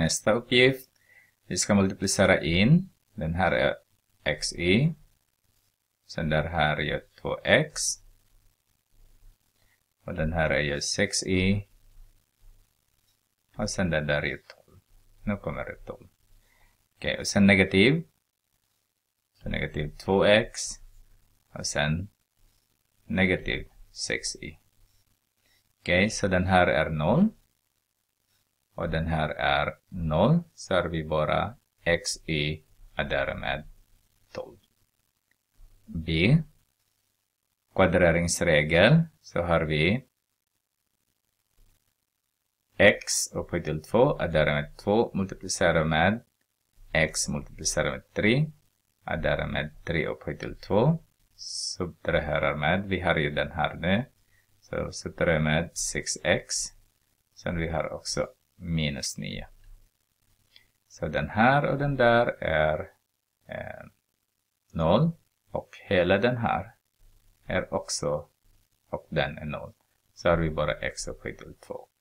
nästa uppgift. Vi ska multiplicera in. Den här är xy. Sen där här är 2x. Och den här är ju 6y. Och sen den där är 12. Nu kommer det 12. Okej, och sen negativ. Så negativ 2x. Och sen negativ 6y. Okej, så den här är 0. Och den här är 0. Så har vi bara xy är därmed 12. B. Kvadreringsregel. Så har vi x upphöjt till 2 är därmed 2 multiplicerat med x multiplicerat med 3 är därmed 3 upphöjt till 2. Subtraherar med, vi har ju den här nu. Så subtraherar med 6x. Sen vi har också minus 9. Så den här och den där är 0. Och hela den här är också, och den är 0. Så har vi bara x upphöjt till 2.